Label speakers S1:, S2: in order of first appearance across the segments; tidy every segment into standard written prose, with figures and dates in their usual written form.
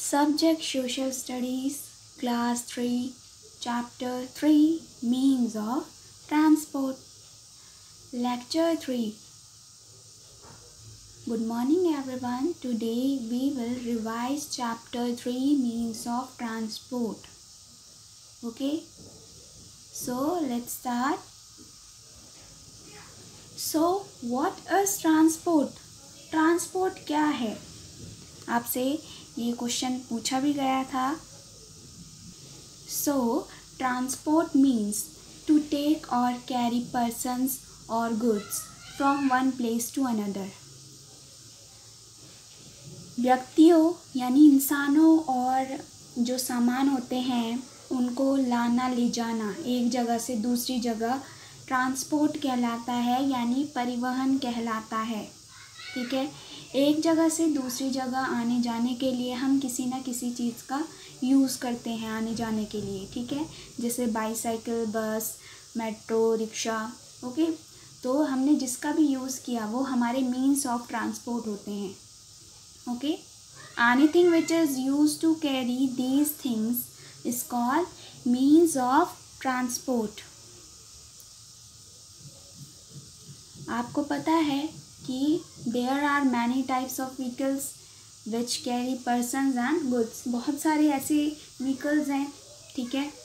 S1: Subject Social Studies, Class 3, Chapter 3, Means of Transport. Lecture 3. Good morning everyone. Today we will revise Chapter 3, Means of Transport. Okay? So let's start. So what is transport? Transport क्या है? आपसे ये question पूछा भी गया था. So transport means to take or carry persons or goods from one place to another. व्यक्तियों यानी इंसानों और जो सामान होते हैं उनको लाना ले जाना एक जगह से दूसरी जगह ट्रांसपोर्ट कहलाता है, यानी परिवहन कहलाता है. ठीक है. एक जगह से दूसरी जगह आने जाने के लिए हम किसी न किसी चीज़ का यूज़ करते हैं आने जाने के लिए. ठीक है. जैसे बाईसाइकिल, बस, मेट्रो, रिक्शा. ओके. तो हमने जिसका भी यूज़ किया वो हमारे मीन्स ऑफ ट्रांसपोर्ट होते हैं. Okay. Anything which is used to carry these things is called means of transport. आपको पता है कि there are many types of vehicles which carry persons and goods. बहुत सारे ऐसे व्हीकल्स हैं. ठीक है.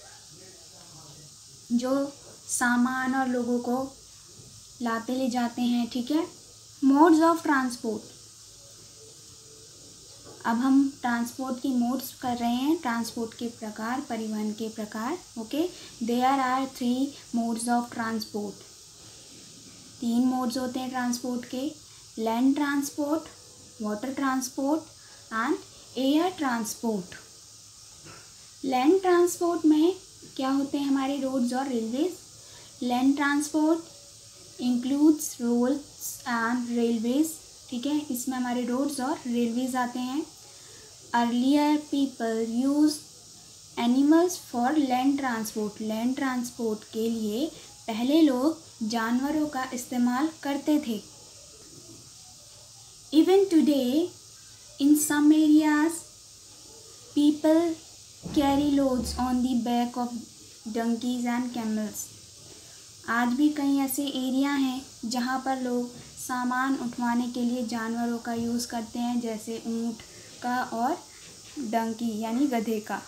S1: जो सामान और लोगों को लाते ले जाते हैं. ठीक है. Modes of transport. अब हम ट्रांसपोर्ट की मोड्स कर रहे हैं. ट्रांसपोर्ट के प्रकार, परिवहन के प्रकार. Okay. There are 3 modes of transport. 3 modes होते हैं ट्रांसपोर्ट के. Land transport, water transport and air transport. Land transport में क्या होते हैं हमारे रोड्स और railways. Land transport includes roads and railways. ठीक है. इसमें हमारे रोड्स और रेलवेज आते हैं. Earlier people use animals for land transport. Land transport के लिए पहले लोग जानवरों का इस्तेमाल करते थे. Even today in some areas people carry loads on the back of donkeys and camels. आज भी कई ऐसे एरिया हैं जहाँ पर लोग सामान उठवाने के लिए जानवरों का यूज़ करते हैं, जैसे ऊँट का और डंकी यानी गधे का.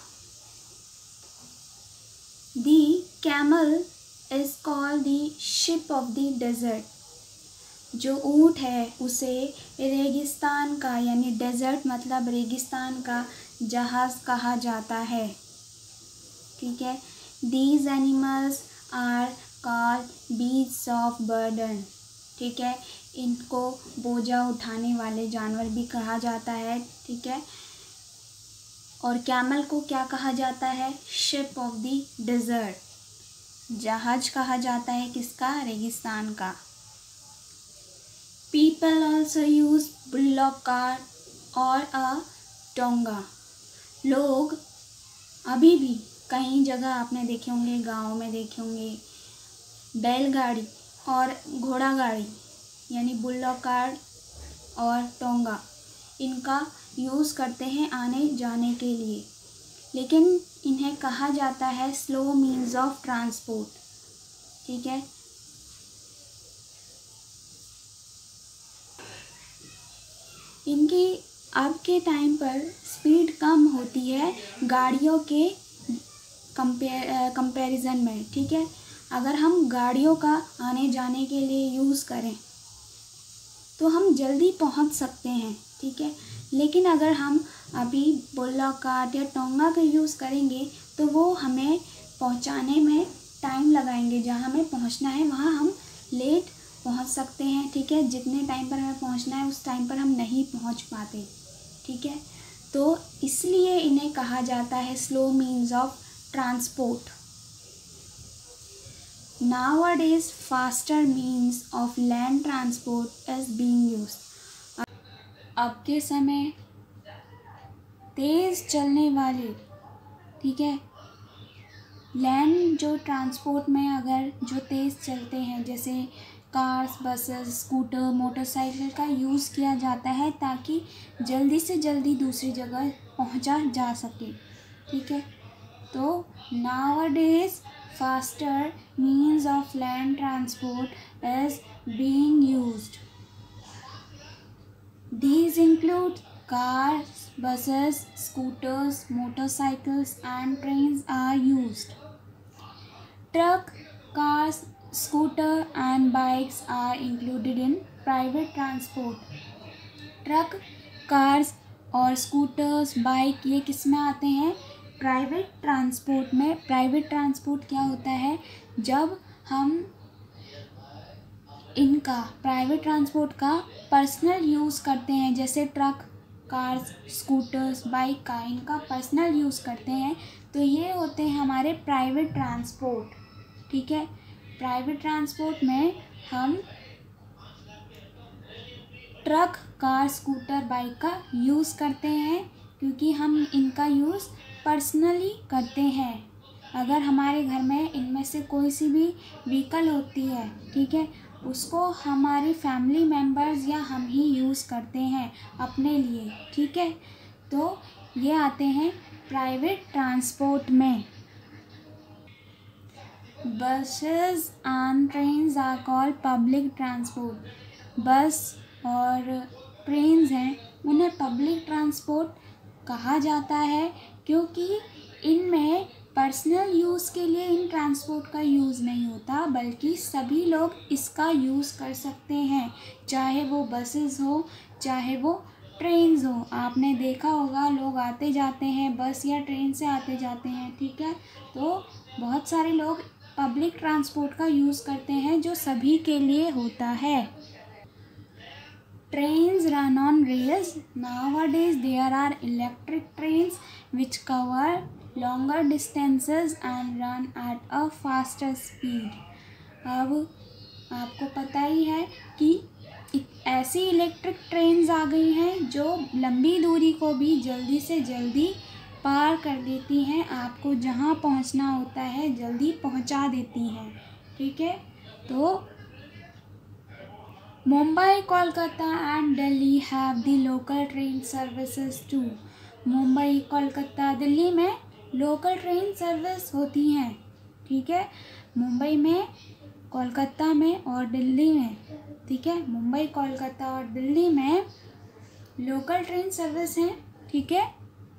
S1: The camel is called the ship of the desert. जो ऊँट है उसे रेगिस्तान का यानी डेजर्ट मतलब रेगिस्तान का जहाज़ कहा जाता है. ठीक है. These animals are called beasts of burden. ठीक है. इनको बोझा उठाने वाले जानवर भी कहा जाता है. ठीक है. और कैमल को क्या कहा जाता है? Ship of the desert. जहाज कहा जाता है किसका? रेगिस्तान का. People also use bullock cart और अ टोंगा. लोग अभी भी कई जगह आपने देखे होंगे, गाँव में देखे होंगे, बैलगाड़ी और घोड़ा गाड़ी यानी बुल्लॉक कार्ट और टोंगा, इनका यूज़ करते हैं आने जाने के लिए. लेकिन इन्हें कहा जाता है स्लो मीन्स ऑफ ट्रांसपोर्ट. ठीक है. इनकी अब के टाइम पर स्पीड कम होती है गाड़ियों के कंपैरिजन में. ठीक है. अगर हम गाड़ियों का आने जाने के लिए यूज़ करें तो हम जल्दी पहुंच सकते हैं. ठीक है. लेकिन अगर हम अभी बुल्लॉक कार्ट या टोंगा का यूज़ करेंगे तो वो हमें पहुंचाने में टाइम लगाएंगे. जहां हमें पहुंचना है वहां हम लेट पहुंच सकते हैं. ठीक है. जितने टाइम पर हमें पहुंचना है उस टाइम पर हम नहीं पहुंच पाते. ठीक है. तो इसलिए इन्हें कहा जाता है slow means of transport. Nowadays, faster means of land transport is being used. अब के समय तेज़ चलने वाले, ठीक है, लैंड जो ट्रांसपोर्ट में अगर जो तेज़ चलते हैं जैसे कार्स, बसेस, स्कूटर, मोटरसाइकिल का यूज़ किया जाता है ताकि जल्दी से जल्दी दूसरी जगह पहुंचा जा सके। ठीक है, तो nowadays faster means of land transport is being used. These include cars, buses, scooters, motorcycles and trains are used. Truck, cars, scooter and bikes are included in private transport. Truck, cars और scooters, bike ये किस में आते हैं? Private transport में। Private transport क्या होता है? जब हम इनका प्राइवेट ट्रांसपोर्ट का पर्सनल यूज़ करते हैं, जैसे ट्रक, कार्स, स्कूटर्स, बाइक का इनका पर्सनल यूज़ करते हैं, तो ये होते हैं हमारे प्राइवेट ट्रांसपोर्ट। ठीक है, प्राइवेट ट्रांसपोर्ट में हम ट्रक, कार, स्कूटर, बाइक का यूज़ करते हैं, क्योंकि हम इनका यूज़ पर्सनली करते हैं। अगर हमारे घर में इनमें से कोई सी भी व्हीकल होती है, ठीक है, उसको हमारी फैमिली मेम्बर्स या हम ही यूज़ करते हैं अपने लिए। ठीक है, तो ये आते हैं प्राइवेट ट्रांसपोर्ट में। Buses and trains are called public transport. Bus और ट्रेन्स हैं उन्हें पब्लिक ट्रांसपोर्ट कहा जाता है, क्योंकि इनमें पर्सनल यूज़ के लिए इन ट्रांसपोर्ट का यूज़ नहीं होता, बल्कि सभी लोग इसका यूज़ कर सकते हैं, चाहे वो बसेस हो चाहे वो ट्रेन्स हो। आपने देखा होगा लोग आते जाते हैं बस या ट्रेन से आते जाते हैं। ठीक है, तो बहुत सारे लोग पब्लिक ट्रांसपोर्ट का यूज़ करते हैं जो सभी के लिए होता है। Trains run on rails. Nowadays there are electric trains which cover longer distances and run at a faster speed. अब आपको पता ही है कि ऐसी इलेक्ट्रिक ट्रेन्स आ गई हैं जो लंबी दूरी को भी जल्दी से जल्दी पार कर देती हैं, आपको जहाँ पहुँचना होता है जल्दी पहुँचा देती हैं। ठीक है, तो Mumbai, Kolkata and Delhi have the local train services too. Mumbai, Kolkata, Delhi में लोकल ट्रेन सर्विस होती हैं। ठीक है, मुंबई में, कोलकाता में और दिल्ली में। ठीक है, मुंबई, कोलकाता और दिल्ली में लोकल ट्रेन सर्विस हैं। ठीक है,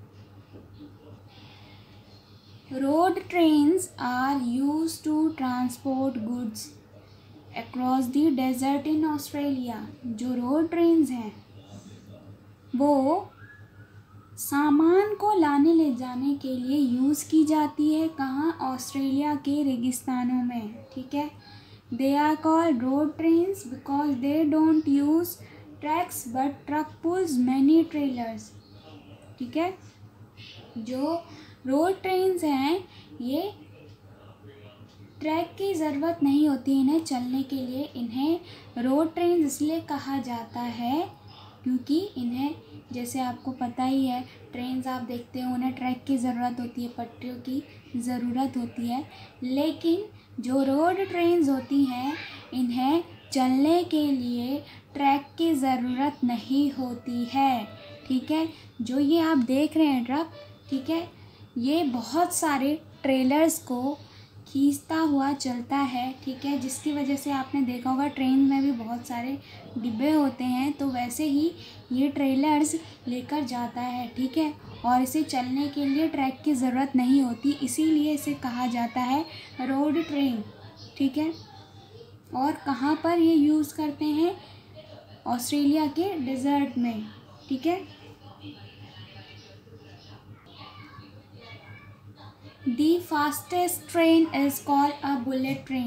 S1: road trains are used to transport goods across the desert in Australia. जो रोड ट्रेन्स हैं वो सामान को लाने ले जाने के लिए यूज़ की जाती है। कहाँ? ऑस्ट्रेलिया के रेगिस्तानों में। ठीक है, they are called road trains because they don't use tracks but truck pulls many trailers. ठीक है, जो रोड ट्रेन्स हैं ये ट्रैक की ज़रूरत नहीं होती इन्हें चलने के लिए। इन्हें रोड ट्रेन इसलिए कहा जाता है क्योंकि इन्हें, जैसे आपको पता ही है, ट्रेन्स आप देखते हो उन्हें ट्रैक की ज़रूरत होती है, पटरियों की ज़रूरत होती है, लेकिन जो रोड ट्रेन्स होती हैं इन्हें चलने के लिए ट्रैक की ज़रूरत नहीं होती है। ठीक है, जो ये आप देख रहे हैं ट्रक, ठीक है, ये बहुत सारे ट्रेलर्स को खींचता हुआ चलता है। ठीक है, जिसकी वजह से आपने देखा होगा ट्रेन में भी बहुत सारे डिब्बे होते हैं, तो वैसे ही ये ट्रेलर्स लेकर जाता है। ठीक है, और इसे चलने के लिए ट्रैक की ज़रूरत नहीं होती, इसीलिए इसे कहा जाता है रोड ट्रेन। ठीक है, और कहाँ पर ये यूज़ करते हैं? ऑस्ट्रेलिया के डेजर्ट में। ठीक है, The fastest train is called a bullet train.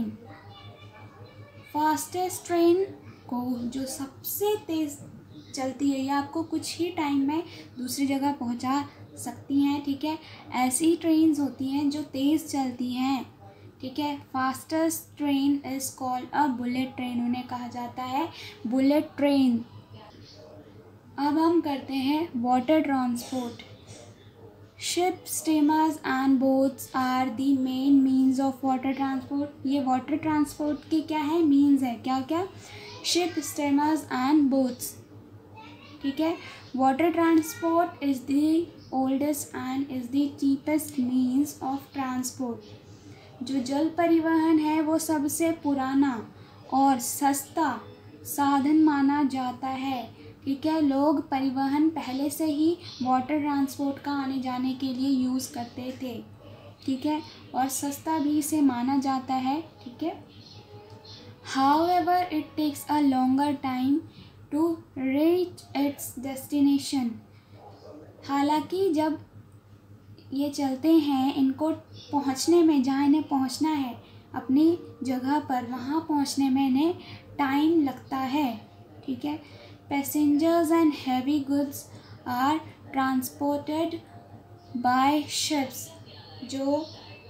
S1: Fastest train को जो सबसे तेज़ चलती है या आपको कुछ ही टाइम में दूसरी जगह पहुंचा सकती हैं। ठीक है, ऐसी ट्रेन्स होती हैं जो तेज़ चलती हैं। ठीक है, fastest train is called a bullet train, उन्हें कहा जाता है बुलेट ट्रेन। अब हम करते हैं water transport. Ship, steamers and boats are the main means of water transport. ये वाटर ट्रांसपोर्ट के क्या है? मीन्स है। क्या क्या? Ship, steamers and boats. ठीक है, water transport is the oldest and is the cheapest means of transport. जो जल परिवहन है वो सबसे पुराना और सस्ता साधन माना जाता है। ठीक है, लोग परिवहन पहले से ही वाटर ट्रांसपोर्ट का आने जाने के लिए यूज़ करते थे। ठीक है, और सस्ता भी इसे माना जाता है। ठीक है, however it takes a longer time to reach its destination. हालांकि जब ये चलते हैं, इनको पहुंचने में, जहाँ इन्हें पहुंचना है अपनी जगह पर, वहाँ पहुंचने में इन्हें टाइम लगता है। ठीक है, passengers and heavy goods are transported by ships. जो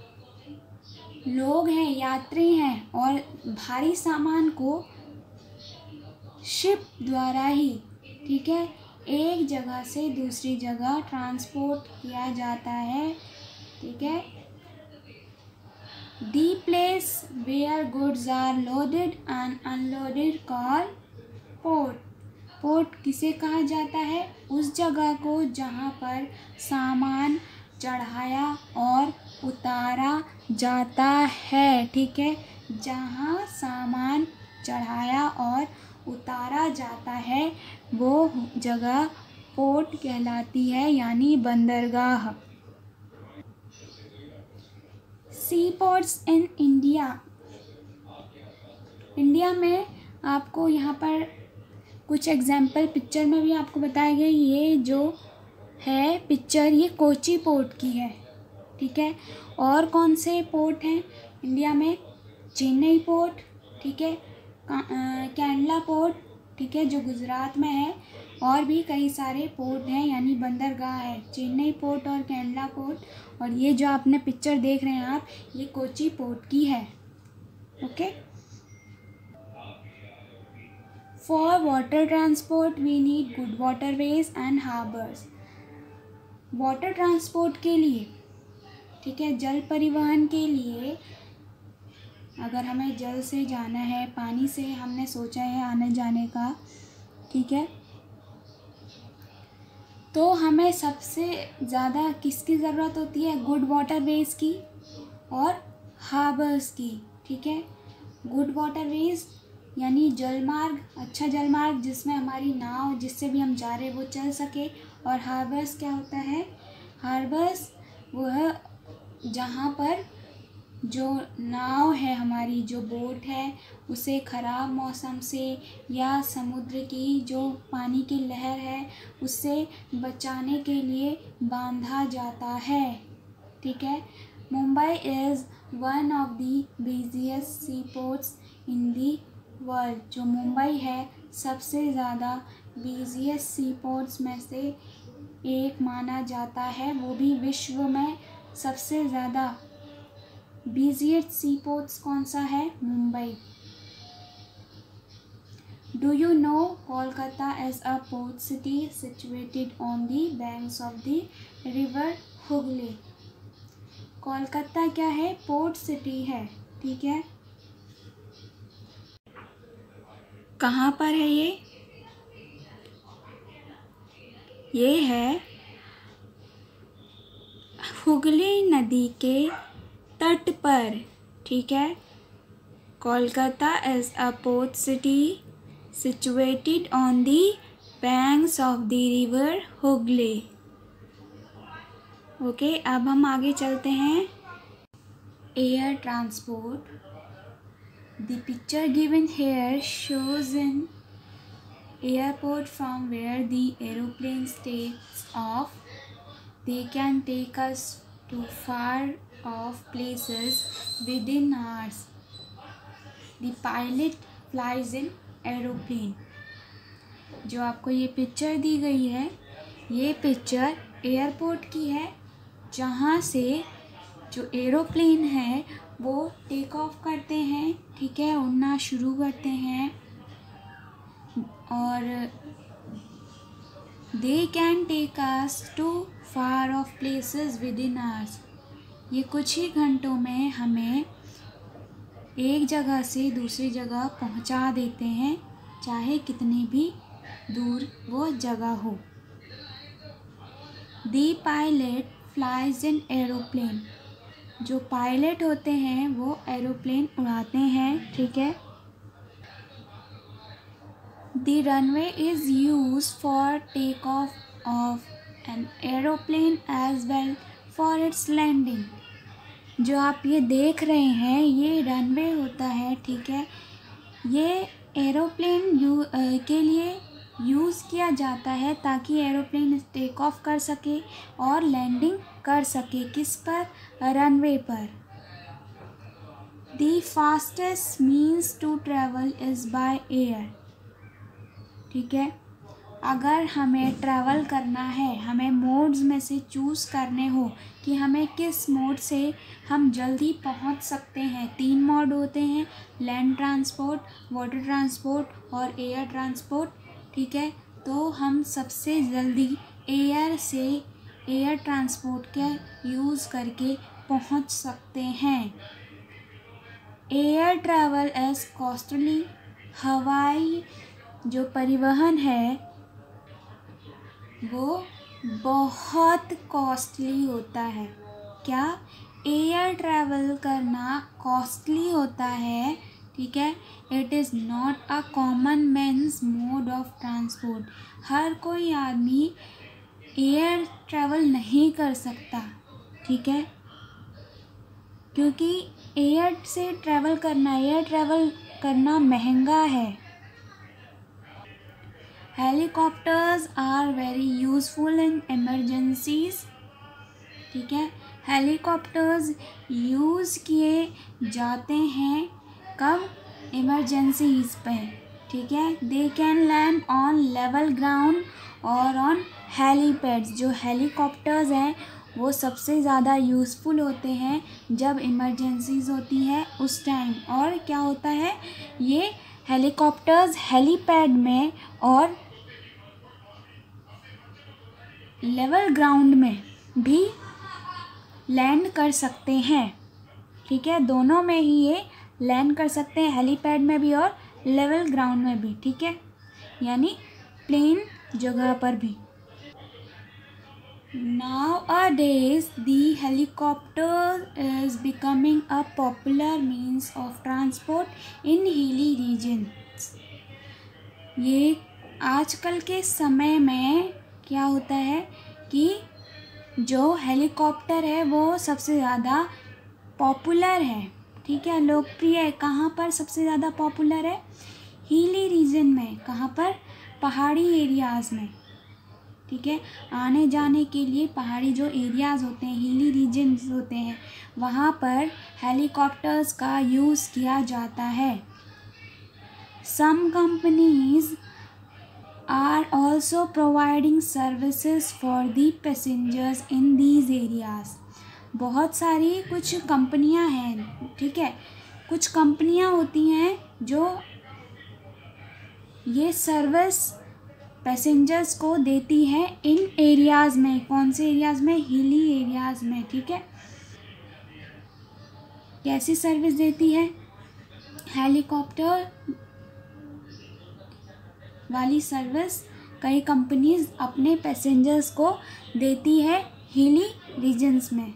S1: लोग हैं, यात्री हैं, और भारी सामान को शिप द्वारा ही, ठीक है, एक जगह से दूसरी जगह ट्रांसपोर्ट किया जाता है। ठीक है, the place where goods are loaded and unloaded called port. Port किसे कहा जाता है? उस जगह को जहाँ पर सामान चढ़ाया और उतारा जाता है। ठीक है, जहाँ सामान चढ़ाया और उतारा जाता है वो जगह पोर्ट कहलाती है, यानी बंदरगाह। Sea ports in India. India में आपको यहाँ पर कुछ एग्जाम्पल पिक्चर में भी आपको बताए गए। ये जो है पिक्चर, ये कोची पोर्ट की है। ठीक है, और कौन से पोर्ट हैं इंडिया में? चेन्नई पोर्ट, ठीक है, कैंडला पोर्ट, ठीक है, जो गुजरात में है, और भी कई सारे पोर्ट हैं, यानी बंदरगाह है। चेन्नई पोर्ट और कैंडला पोर्ट, और ये जो आपने पिक्चर देख रहे हैं आप, ये कोची पोर्ट की है। Okay, for water transport we need good waterways and harbours. Water transport के लिए, ठीक है, जल परिवहन के लिए, अगर हमें जल से जाना है, पानी से हमने सोचा है आने जाने का, ठीक है, तो हमें सबसे ज़्यादा किसकी ज़रूरत होती है? गुड वाटरवेज की और हार्बर्स की। ठीक है, गुड वाटरवेज यानी जलमार्ग, अच्छा जलमार्ग जिसमें हमारी नाव, जिससे भी हम जा रहे वो चल सके। और हार्बर्स क्या होता है? हार्बर्स वह जहाँ पर जो नाव है, हमारी जो बोट है, उसे ख़राब मौसम से या समुद्र की जो पानी की लहर है उससे बचाने के लिए बांधा जाता है। ठीक है, Mumbai is one of the busiest sea ports in the world. जो मुंबई है सबसे ज़्यादा बिजिएस्ट सी पोर्ट्स में से एक माना जाता है, वो भी विश्व में सबसे ज़्यादा बिजिएस्ट सी पोर्ट्स कौन सा है? Mumbai. Do you know Kolkata is a port city situated on the banks of the river Hooghly. Kolkata क्या है? पोर्ट सिटी है। ठीक है, कहाँ पर है ये? ये है हुगली नदी के तट पर। ठीक है, Kolkata is a port city situated on the banks of the river Hooghly. Okay, अब हम आगे चलते हैं। Air transport. The picture given here shows in airport from where the aeroplanes takes off. They can take us to far off places within hours. The pilot flies in aeroplane. जो आपको ये picture दी गई है, ये picture airport की है, जहाँ से जो एरोप्लेन है वो टेक ऑफ करते हैं। ठीक है, उड़ना शुरू करते हैं, और they can take us to far off places within hours. ये कुछ ही घंटों में हमें एक जगह से दूसरी जगह पहुंचा देते हैं, चाहे कितनी भी दूर वो जगह हो। The pilot flies in aeroplane, जो पायलट होते हैं वो एरोप्लेन उड़ाते हैं, ठीक है। The runway is use for take off an aeroplane as well for its landing. जो आप ये देख रहे हैं ये रनवे होता है, ठीक है। ये एरोप्लेन के लिए यूज़ किया जाता है ताकि एरोप्लेन टेक ऑफ कर सके और लैंडिंग कर सके। किस पर? रनवे पर। The fastest means to travel is by air, ठीक है। अगर हमें ट्रैवल करना है, हमें मोड्स में से चूज़ करने हो कि हमें किस मोड से हम जल्दी पहुंच सकते हैं, 3 मोड होते हैं, लैंड ट्रांसपोर्ट, वाटर ट्रांसपोर्ट और एयर ट्रांसपोर्ट, ठीक है। तो हम सबसे जल्दी एयर ट्रांसपोर्ट का यूज़ करके पहुंच सकते हैं। एयर ट्रैवल इज़ कॉस्टली, हवाई जो परिवहन है वो बहुत कॉस्टली होता है। क्या? एयर ट्रैवल करना कॉस्टली होता है, ठीक है। It is not a common man's mode of transport. हर कोई आदमी एयर ट्रैवल नहीं कर सकता, ठीक है, क्योंकि एयर ट्रैवल करना महंगा है। Helicopters are very useful in emergencies, ठीक है। हेलीकॉप्टर्स यूज़ किए जाते हैं कब? इमरजेंसीज पे, ठीक है। They can land on level ground और ऑन हेलीपैड्स। जो हेलीकॉप्टर्स हैं वो सबसे ज़्यादा यूज़फुल होते हैं जब इमरजेंसीज होती है उस टाइम। और क्या होता है, ये हेलीकॉप्टर्स हेलीपैड में और लेवल ग्राउंड में भी लैंड कर सकते हैं, ठीक है। दोनों में ही ये लैंड कर सकते हैं, हेलीपैड में भी और लेवल ग्राउंड में भी, ठीक है, यानी प्लेन जगह पर भी। Nowadays, the helicopter is becoming a popular means of transport in hilly regions. ये आजकल के समय में क्या होता है कि जो हेलीकॉप्टर है वो सबसे ज़्यादा पॉपुलर है, ठीक है, लोकप्रिय है। कहाँ पर सबसे ज़्यादा पॉपुलर है? हिली रीजन में। कहाँ पर? पहाड़ी एरियाज़ में, ठीक है। आने जाने के लिए पहाड़ी जो एरियाज़ होते हैं, हिली रीजन्स होते हैं, वहाँ पर हेलीकॉप्टर्स का यूज़ किया जाता है। Some companies are also providing services for the passengers in these areas. बहुत सारी कुछ कंपनियां हैं, ठीक है, कुछ कंपनियां होती हैं जो ये सर्विस पैसेंजर्स को देती है इन एरियाज़ में। कौन से एरियाज़ में? हिली एरियाज़ में, ठीक है। कैसी सर्विस देती है? हेलीकॉप्टर वाली सर्विस कई कंपनीज अपने पैसेंजर्स को देती है हिली रीजन्स में।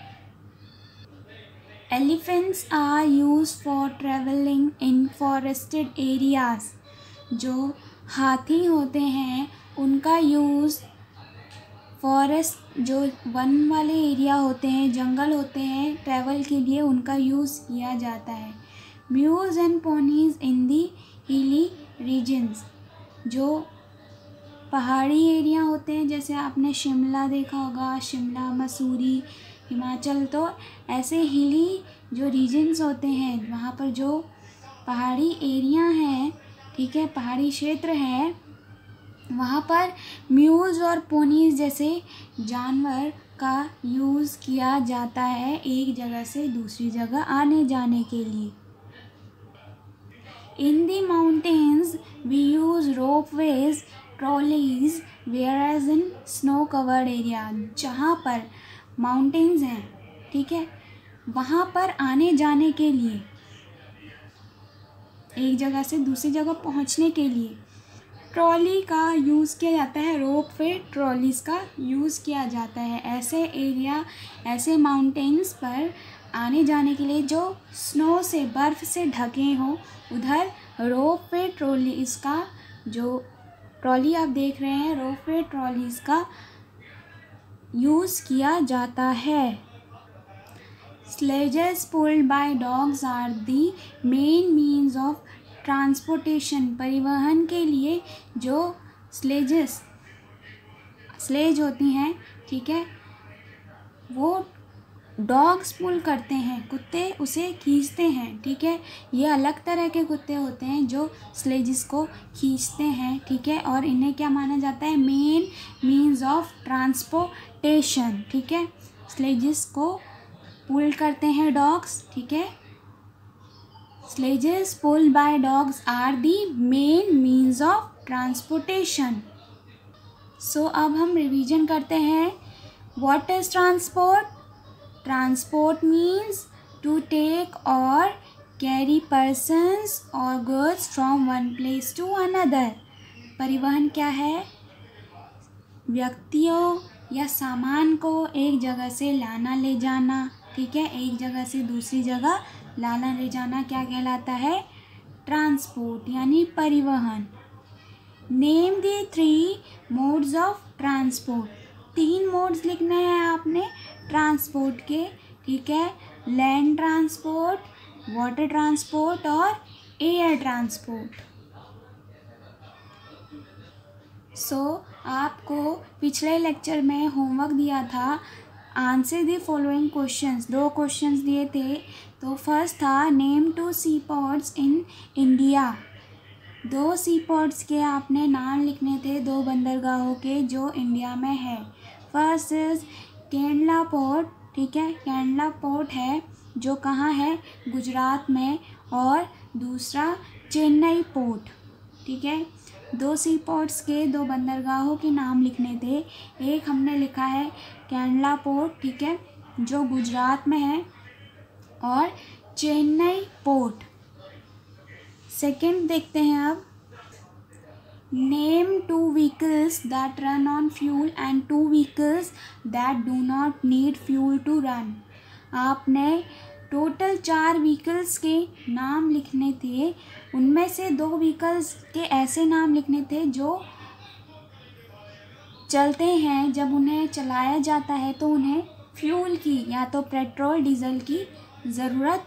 S1: Elephants are used for travelling in forested areas. जो हाथी होते हैं उनका यूज़ फॉरेस्ट जो वन वाले एरिया होते हैं, जंगल होते हैं, ट्रैवल के लिए उनका यूज़ किया जाता है। Mules and ponies in the hilly regions. जो पहाड़ी एरिया होते हैं, जैसे आपने शिमला देखा होगा, शिमला, मसूरी, हिमाचल, तो ऐसे हिली जो रीजन्स होते हैं वहाँ पर जो पहाड़ी एरिया हैं, ठीक है, पहाड़ी क्षेत्र है, वहाँ पर म्यूज़ और पोनीज जैसे जानवर का यूज़ किया जाता है एक जगह से दूसरी जगह आने जाने के लिए। In the mountains we use ropeways, trolleys, whereas in snow covered area. जहाँ पर माउंटेन्स हैं, ठीक है, वहाँ पर आने जाने के लिए, एक जगह से दूसरी जगह पहुँचने के लिए ट्रॉली का यूज़ किया जाता है, रोप वे ट्रॉलीज़ का यूज़ किया जाता है ऐसे एरिया, ऐसे माउंटेन्स पर आने जाने के लिए जो स्नो से, बर्फ़ से ढके हों, उधर रोप वे ट्रॉलीज़ का, जो ट्रॉली आप देख रहे हैं, रोप वे ट्रॉलीज़ का यूज़ किया जाता है। Sledges pulled by dogs are the main means of transportation. परिवहन के लिए जो स्लेज होती हैं, ठीक है, वो डॉग्स पुल करते हैं, कुत्ते उसे खींचते हैं, ठीक है। ये अलग तरह के कुत्ते होते हैं जो स्लेजिस को खींचते हैं, ठीक है, और इन्हें क्या माना जाता है, मेन मीन्स ऑफ ट्रांसपोर्टेशन, ठीक है। स्लेजिस को पुल करते हैं डॉग्स, ठीक है। Sledges pulled by dogs are the main means of transportation. So अब हम रिवीजन करते हैं। What is transport? Transport means to take और कैरी पर्सन्स और goods from one place to another. परिवहन क्या है? व्यक्तियों या सामान को एक जगह से लाना ले जाना, ठीक है, एक जगह से दूसरी जगह लाना ले जाना क्या कहलाता है? ट्रांसपोर्ट यानी परिवहन। Name the 3 modes of transport. 3 modes लिखने हैं आपने ट्रांसपोर्ट के, ठीक है, लैंड ट्रांसपोर्ट, वाटर ट्रांसपोर्ट और एयर ट्रांसपोर्ट। आपको पिछले लेक्चर में होमवर्क दिया था, answer the following questions. 2 questions दिए थे। तो फर्स्ट था name 2 sea ports in India. 2 sea ports के आपने नाम लिखने थे, 2 बंदरगाहों के जो इंडिया में है। फर्स्ट इज कैंडला पोर्ट, ठीक है, कैंडला पोर्ट है जो कहाँ है? गुजरात में। और दूसरा चेन्नई पोर्ट, ठीक है। 2 सी पोर्ट्स के 2 बंदरगाहों के नाम लिखने थे। एक हमने लिखा है कैंडला पोर्ट, ठीक है, जो गुजरात में है, और चेन्नई पोर्ट। सेकंड देखते हैं अब। Name 2 vehicles that run on fuel and 2 vehicles that do not need fuel to run. आपने टोटल 4 व्हीकल्स के नाम लिखने थे, उनमें से 2 व्हीकल्स के ऐसे नाम लिखने थे जो चलते हैं, जब उन्हें चलाया जाता है तो उन्हें फ्यूल की या तो पेट्रोल डीजल की ज़रूरत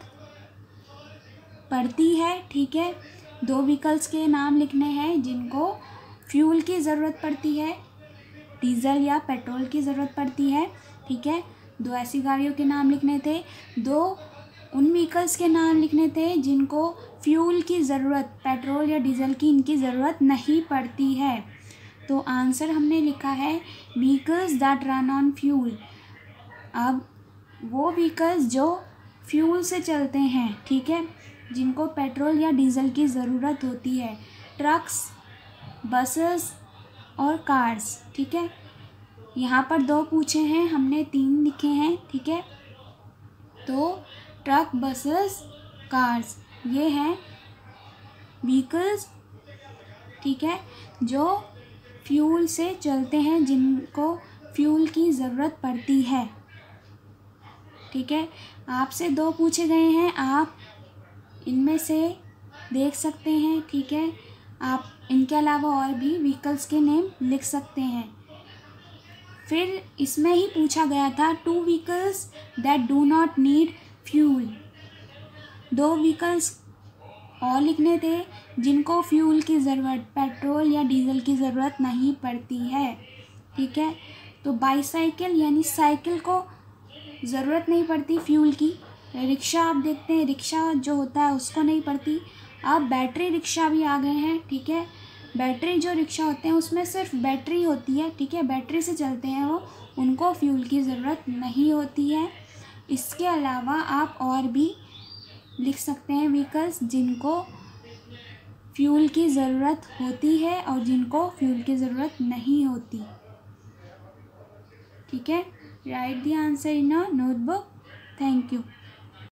S1: पड़ती है, ठीक है। 2 व्हीकल्स के नाम लिखने हैं जिनको फ्यूल की ज़रूरत पड़ती है, डीजल या पेट्रोल की ज़रूरत पड़ती है, ठीक है। 2 ऐसी गाड़ियों के नाम लिखने थे। 2 उन व्हीकल्स के नाम लिखने थे जिनको फ्यूल की ज़रूरत, पेट्रोल या डीजल की इनकी ज़रूरत नहीं पड़ती है। तो आंसर हमने लिखा है vehicles that run on fuel. अब वो व्हीकल्स जो फ्यूल से चलते हैं, ठीक है, जिनको पेट्रोल या डीजल की ज़रूरत होती है, ट्रक्स, बसेस और कार्स, ठीक है। यहाँ पर 2 पूछे हैं, हमने 3 लिखे हैं, ठीक है। तो ट्रक, बसेस, कार्स, ये हैं व्हीकल्स, ठीक है, जो फ्यूल से चलते हैं, जिनको फ्यूल की ज़रूरत पड़ती है, ठीक है। आपसे 2 पूछे गए हैं, आप इनमें से देख सकते हैं, ठीक है। आप इनके अलावा और भी व्हीकल्स के नेम लिख सकते हैं। फिर इसमें ही पूछा गया था 2 vehicles that do not need fuel. 2 vehicles और लिखने थे जिनको फ्यूल की ज़रूरत, पेट्रोल या डीजल की ज़रूरत नहीं पड़ती है, ठीक है। तो बाईसाइकिल यानी साइकिल को ज़रूरत नहीं पड़ती फ्यूल की। रिक्शा आप देखते हैं, रिक्शा जो होता है उसको नहीं पड़ती। अब बैटरी रिक्शा भी आ गए हैं, ठीक है। बैटरी जो रिक्शा होते हैं उसमें सिर्फ बैटरी होती है, ठीक है, बैटरी से चलते हैं वो, उनको फ्यूल की ज़रूरत नहीं होती है। इसके अलावा आप और भी लिख सकते हैं व्हीकल्स जिनको फ्यूल की ज़रूरत होती है और जिनको फ्यूल की ज़रूरत नहीं होती, ठीक है। Write the answer in a notebook. Thank you.